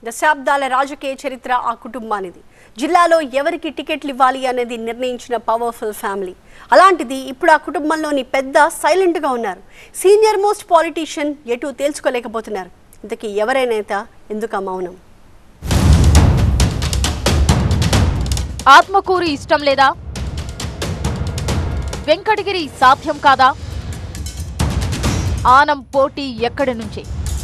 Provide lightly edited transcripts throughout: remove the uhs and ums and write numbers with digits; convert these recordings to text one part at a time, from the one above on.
దశాబ్దాల రాజకీయ చరిత్ర ఆ కుటుంబానిది. జిల్లాలో ఎవరికి టికెట్లు ఇవ్వాలి అనేది నిర్ణయించిన పవర్ఫుల్ ఫ్యామిలీ. అలాంటిది ఇప్పుడు ఆ కుటుంబంలోని పెద్ద సైలెంట్గా ఉన్నారు. సీనియర్ మోస్ట్ పాలిటీషియన్ ఎటు తేల్చుకోలేకపోతున్నారు. ఇంతకీ ఎవరైనా ఎందుకు మౌనం? ఆత్మకూరు ఇష్టం లేదా? వెంకటగిరి సాధ్యం కాదా? ఆనం పోటీ ఎక్కడి నుంచి?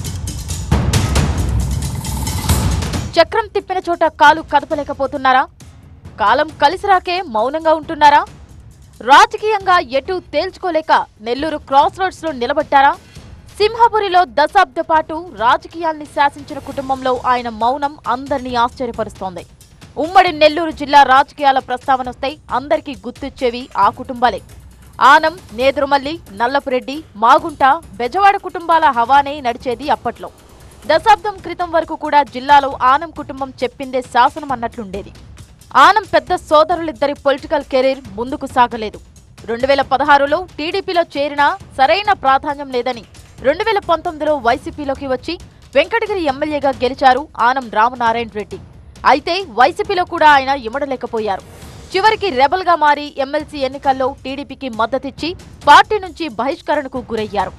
చక్రం తిప్పిన చోట కాలు కదపలేకపోతున్నారా? కాలం కలిసిరాకే మౌనంగా ఉంటున్నారా? రాజకీయంగా ఎటు తేల్చుకోలేక నెల్లూరు క్రాస్ రోడ్స్ లో నిలబడ్డారా? సింహపురిలో దశాబ్ద పాటు రాజకీయాల్ని శాసించిన కుటుంబంలో ఆయన మౌనం అందరినీ ఆశ్చర్యపరుస్తోంది. ఉమ్మడి నెల్లూరు జిల్లా రాజకీయాల ప్రస్తావనొస్తే అందరికీ గుర్తొచ్చేవి ఆ కుటుంబాలే. ఆనం, నేదురుమల్లి, నల్లపురెడ్డి, మాగుంట, బెజవాడ కుటుంబాల హవానే నడిచేది అప్పట్లో. దశాబ్దం క్రితం వరకు కూడా జిల్లాలో ఆనం కుటుంబం చెప్పిందే శాసనం అన్నట్లుండేది. ఆనం పెద్ద సోదరులిద్దరి పొలిటికల్ కెరీర్ ముందుకు సాగలేదు. 2016లో టీడీపీలో చేరినా సరైన ప్రాధాన్యం లేదని 2019లో వైసీపీలోకి వచ్చి వెంకటగిరి ఎమ్మెల్యేగా గెలిచారు ఆనం రామనారాయణ రెడ్డి. అయితే వైసీపీలో కూడా ఆయన ఇమడలేకపోయారు. చివరికి రెబల్ గా మారి ఎమ్మెల్సీ ఎన్నికల్లో టీడీపీకి మద్దతిచ్చి పార్టీ నుంచి బహిష్కరణకు గురయ్యారు.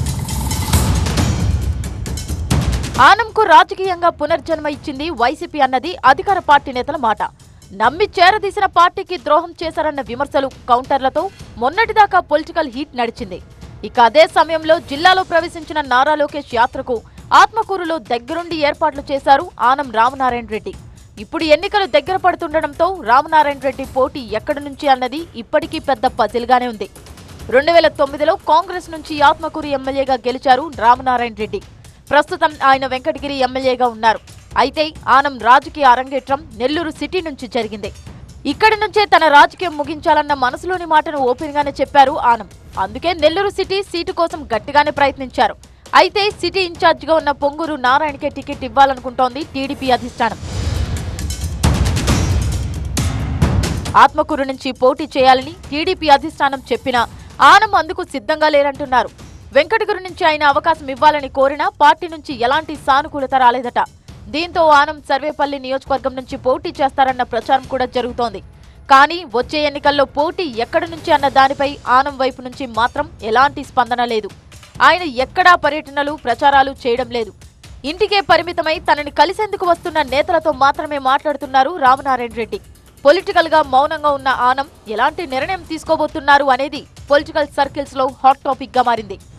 ఆనంకు రాజకీయంగా పునర్జన్మ ఇచ్చింది వైసీపీ అన్నది అధికార పార్టీ నేతల మాట. నమ్మి చేరదీసిన పార్టీకి ద్రోహం చేశారన్న విమర్శలు, కౌంటర్లతో మొన్నటిదాకా పొలిటికల్ హీట్ నడిచింది. ఇక అదే సమయంలో జిల్లాలో ప్రవేశించిన నారా లోకేష్ యాత్రకు ఆత్మకూరులో దగ్గరుండి ఏర్పాట్లు చేశారు ఆనం రామనారాయణ రెడ్డి. ఇప్పుడు ఎన్నికలు దగ్గర పడుతుండటంతో రామనారాయణ రెడ్డి పోటీ ఎక్కడి నుంచి అన్నది ఇప్పటికీ పెద్ద పజిల్గానే ఉంది. 2009లో కాంగ్రెస్ నుంచి ఆత్మకూరు ఎమ్మెల్యేగా గెలిచారు రామనారాయణ రెడ్డి. ప్రస్తుతం ఆయన వెంకటగిరి ఎమ్మెల్యేగా ఉన్నారు. అయితే ఆనం రాజకీయ అరంగేట్రం నెల్లూరు సిటీ నుంచి జరిగింది. ఇక్కడి నుంచే తన రాజకీయం ముగించాలన్న మనసులోని మాటను ఓపెన్ గానే చెప్పారు ఆనం. అందుకే నెల్లూరు సిటీ సీటు కోసం గట్టిగానే ప్రయత్నించారు. అయితే సిటీ ఇన్ఛార్జిగా ఉన్న పొంగూరు నారాయణకే టికెట్ ఇవ్వాలనుకుంటోంది టీడీపీ అధిష్టానం. ఆత్మకూరు నుంచి పోటీ చేయాలని టీడీపీ అధిష్టానం చెప్పినా ఆనం అందుకు సిద్ధంగా లేరంటున్నారు. వెంకటగిరి నుంచి ఆయన అవకాశం ఇవ్వాలని కోరినా పార్టీ నుంచి ఎలాంటి సానుకూలత రాలేదట. దీంతో ఆనం సర్వేపల్లి నియోజకవర్గం నుంచి పోటీ చేస్తారన్న ప్రచారం కూడా జరుగుతోంది. కానీ వచ్చే ఎన్నికల్లో పోటీ ఎక్కడి నుంచి అన్న దానిపై ఆనం వైపు నుంచి మాత్రం ఎలాంటి స్పందన లేదు. ఆయన ఎక్కడా పర్యటనలు, ప్రచారాలు చేయడం లేదు. ఇంటికే పరిమితమై తనని కలిసేందుకు వస్తున్న నేతలతో మాత్రమే మాట్లాడుతున్నారు రామనారాయణ రెడ్డి. పొలిటికల్ గా మౌనంగా ఉన్న ఆనం ఎలాంటి నిర్ణయం తీసుకోబోతున్నారు అనేది పొలిటికల్ సర్కిల్స్ లో హాట్ టాపిక్ గా మారింది.